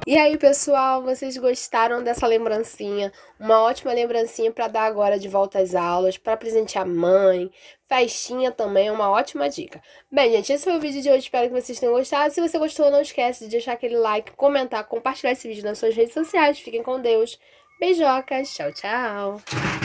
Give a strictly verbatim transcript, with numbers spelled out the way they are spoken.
E aí, pessoal, vocês gostaram dessa lembrancinha? Uma ótima lembrancinha para dar agora de volta às aulas, para presentear a mãe, festinha também é uma ótima dica. Bem, gente, esse foi o vídeo de hoje, espero que vocês tenham gostado. Se você gostou, não esquece de deixar aquele like, comentar, compartilhar esse vídeo nas suas redes sociais. Fiquem com Deus. Beijocas, tchau, tchau.